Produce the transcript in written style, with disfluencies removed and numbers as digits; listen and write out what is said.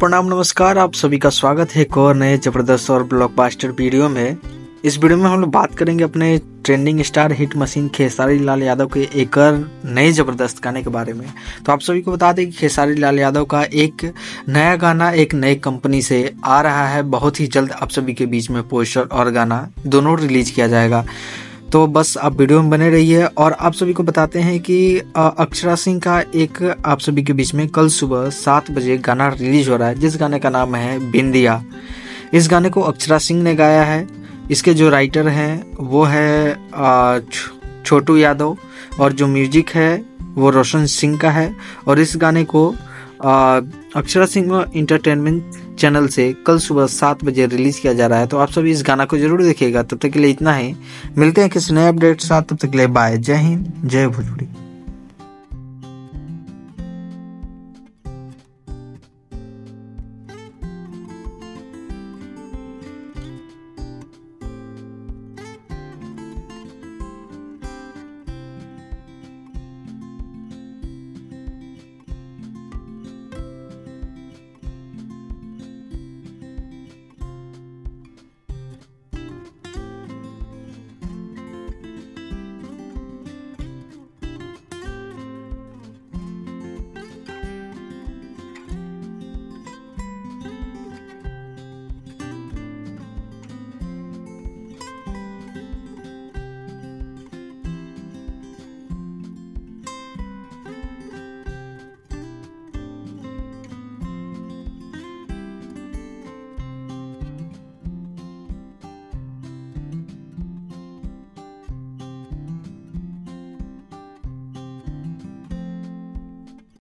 प्रणाम नमस्कार, आप सभी का स्वागत है एक और नए जबरदस्त और ब्लॉकबस्टर वीडियो में। इस वीडियो में हम लोग बात करेंगे अपने trending star hit machine Khesari Lal Yadav के एक और नए जबरदस्त गाने के बारे में। तो आप सभी को बता दें कि खेसारी लाल यादव का एक नया गाना एक नई कंपनी से आ रहा है। बहुत ही जल्द आप सभी के बीच में पोस्टर और गाना दोनों रिलीज किया जाएगा। तो बस आप वीडियो में बने रहिए। और आप सभी को बताते हैं कि अक्षरा सिंह का एक आप सभी के बीच में कल सुबह 7 बजे गाना रिलीज हो रहा है, जिस गाने का नाम है बिंदिया। इस गाने को अक्षरा सिंह ने गाया है। इसके जो राइटर हैं वो है छोटू यादव, और जो म्यूजिक है वो रोशन सिंह का है। और इस गाने को अक्षरा सिंह इंटरटेनमेंट चैनल से कल सुबह 7 बजे रिलीज किया जा रहा है। तो आप सभी इस गाना को जरूर देखिएगा। तब तक के लिए इतना ही, मिलते हैं किसी नए अपडेट के साथ। तब तक के लिए बाय, जय हिंद, जय भोजपुरी।